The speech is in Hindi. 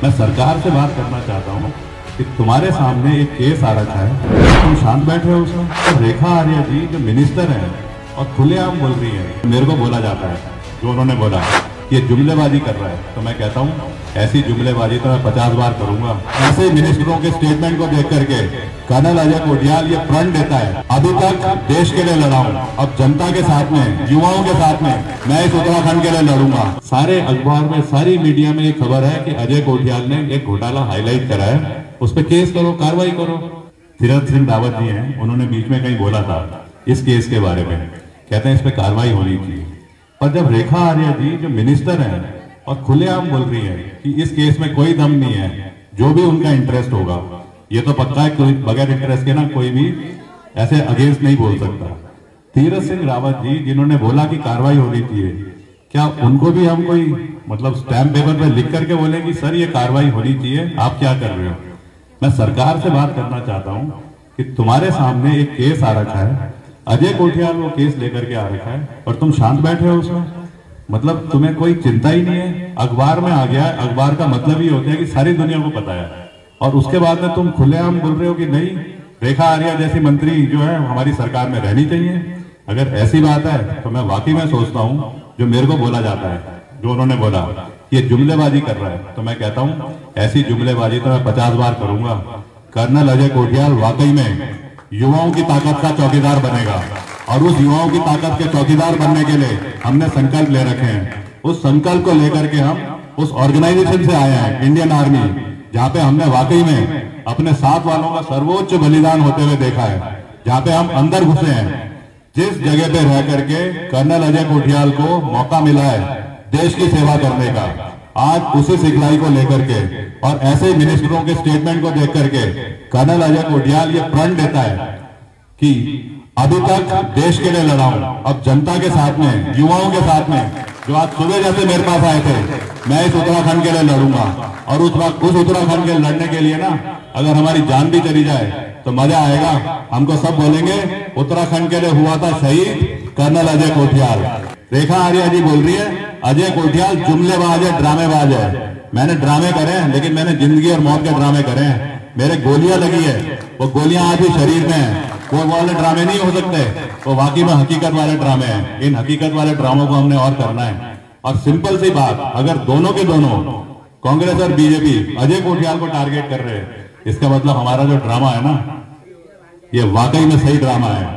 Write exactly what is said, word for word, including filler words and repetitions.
मैं सरकार से बात करना चाहता हूँ कि तुम्हारे सामने एक केस आ रखा है, तुम शांत बैठे हो उसमें। तो रेखा आर्या जी जो मिनिस्टर है और खुलेआम बोल रही है, मेरे को बोला जाता है जो उन्होंने बोला ये जुमलेबाजी कर रहा है, तो मैं कहता हूँ ऐसी जुमलेबाजी तो मैं पचास बार करूंगा। ऐसे मिनिस्टरों के स्टेटमेंट को देख करके कर्नल अजय कोठियाल ये प्रण देता है, अभी तक देश के लिए लड़ा हूं, अब जनता के साथ में, युवाओं के साथ में मैं इस उत्तराखंड के लिए लड़ूंगा। सारे अखबार में, सारी मीडिया में ये खबर है कि अजय कोठियाल ने एक घोटाला हाईलाइट करा है, उस पर केस करो, कार्रवाई करो। तीरथ सिंह रावत जी हैं, उन्होंने बीच में कहीं बोला था इस केस के बारे में, कहते हैं इस पर कार्रवाई होनी चाहिए। पर जब रेखा आर्या जी जो मिनिस्टर है और खुलेआम बोल रही है कि इस केस में कोई दम नहीं है, जो भी उनका इंटरेस्ट होगा, ये तो पक्का है कोई बगैर इंटरेस्ट के ना कोई भी ऐसे अगेंस्ट नहीं बोल सकता। तीरथ सिंह रावत जी जिन्होंने बोला कि कार्रवाई होनी चाहिए, क्या उनको भी हम कोई मतलब स्टैम्प पेपर पे लिख करके बोलेंगे सर ये कार्रवाई होनी चाहिए, आप क्या कर रहे हो? मैं सरकार से बात करना चाहता हूं कि तुम्हारे सामने एक केस आ रखा है, अजय कोठियाल वो केस लेकर के आ रखा है और तुम शांत बैठे हो उसमें, मतलब तुम्हें कोई चिंता ही नहीं है। अखबार में आ गया, अखबार का मतलब ही होता है कि सारी दुनिया को पता है, और उसके बाद में तुम खुलेआम बोल रहे हो कि नहीं रेखा आर्या जैसी मंत्री जो है हमारी सरकार में रहनी चाहिए। अगर ऐसी बात है तो मैं वाकई में सोचता हूँ जो मेरे को बोला जाता है, जो उन्होंने बोला ये जुमलेबाजी कर रहा है, तो मैं कहता हूँ ऐसी जुमलेबाजी तो मैं पचास बार करूंगा। कर्नल अजय कोठियाल वाकई में युवाओं की ताकत का चौकीदार बनेगा, और उस युवाओं की ताकत के चौकीदार बनने के लिए हमने संकल्प ले रखे हैं। उस संकल्प को लेकर के हम उस ऑर्गेनाइजेशन से आए हैं, इंडियन आर्मी, जहां पे हमने वाकई में अपने साथ वालों का सर्वोच्च बलिदान होते हुए देखा है, जहां पे हम अंदर घुसे हैं। जिस जगह पे रह करके कर्नल अजय कोठियाल को मौका मिला है देश की सेवा करने का, आज उसी सिखलाई को लेकर के और ऐसे मिनिस्टरों के स्टेटमेंट को देख करके कर्नल अजय कोठियाल ये प्रण देता है कि अभी तक देश के लिए लड़ा हूं, अब जनता के साथ में, युवाओं के साथ में, जो आज सुबह जैसे मेरे पास आए थे, मैं इस उत्तराखंड के लिए लड़ूंगा। और उस वक्त उस उत्तराखंड के लड़ने के लिए ना अगर हमारी जान भी चली जाए तो मजा आएगा, हमको सब बोलेंगे उत्तराखंड के लिए हुआ था शहीद कर्नल अजय कोठियाल। रेखा आर्या जी बोल रही है अजय कोठियाल जुमलेबाज है, ड्रामेबाज है। मैंने ड्रामे करे हैं, लेकिन मैंने जिंदगी और मौत के ड्रामे करे हैं। मेरे गोलियां लगी है, वो गोलियां आज भी शरीर में है, वो वाले ड्रामे नहीं हो सकते, वो वाकई में हकीकत वाले ड्रामे हैं। इन हकीकत वाले ड्रामों को हमने और करना है। और सिंपल सी बात, अगर दोनों के दोनों कांग्रेस और बीजेपी अजय कोठियाल को टारगेट कर रहे हैं, इसका मतलब हमारा जो ड्रामा है ना, ये वाकई में सही ड्रामा है।